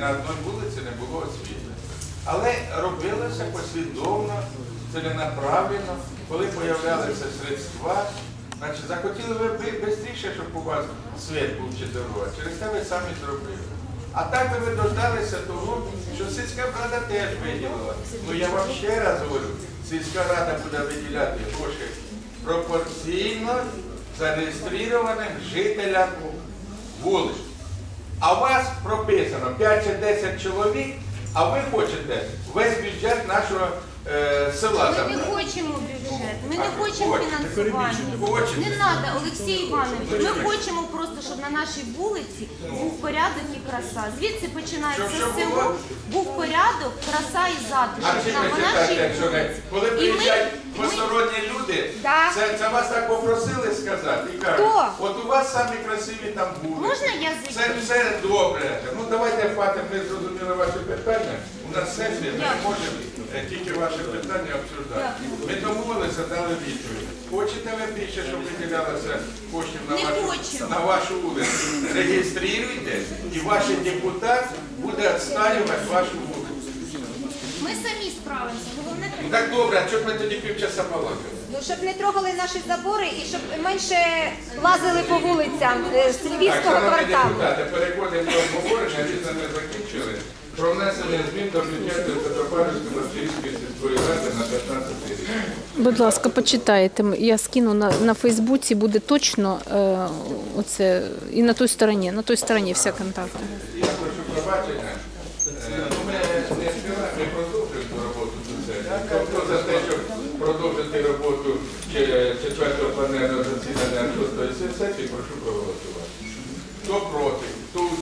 на одній вулиці не було освітлення. Але робилося послідовно, ціленаправленно, коли з'являлися средства. Значить, захотіли ви швидше, щоб у вас світ був чи дорога. Через те ви самі зробили. А так ви дождалися того, що сільська рада теж виділила. Ну я вам ще раз говорю, сільська рада буде виділяти гроші пропорційно зареєстрованим жителям вулиць. А у вас прописано 5 чи 10 чоловік, а ви хочете весь бюджет нашого села забрати. Ми не хочемо бюджет, ми не хочемо фінансування. Не треба, Олексій Іванович, ми хочемо просто, щоб на нашій вулиці був порядок і краса. Звідси починається село, був порядок, краса і А затишок чим на ви нашій читаєте, якщо не? Коли приїжджають посторонні люди, це вас так попросили сказати і кажуть, от у вас самі красиві там вулиці. Можна я Це все добре. Ну давайте, Фатим, ми зрозуміли ваші питання. У нас сесія, ми не можемо тільки ваші питання обсуждати. Ми домовилися, дали відповідь. Хочете ви більше, щоб виділялося коштів на вашу вулицю? Реєструйте, і ваш депутат буде відстоювати вашу вулицю. Ми самі справимося, головне Ну так добре, а чого ми тоді півчаса балакали? Ну, щоб не трогали наші забори і щоб менше лазили по вулицям з Львівського кварталу. Депутати, переходимо до обговорення, різне ми закінчили. Про внесення змін до бюджету Петропавлівської Новоселівської сільської ради на 15 рік. Будь ласка, почитайте. Я скину на Фейсбуці, буде точно оце, і на той стороні всі контакти. Я прошу пробачення. Ми не співаємо, ми продовжуємо цю роботу до сесії. Хто за те, щоб продовжити роботу 4-го пленарного засідання 6-ї сесії, прошу проголосувати. Хто проти? Хто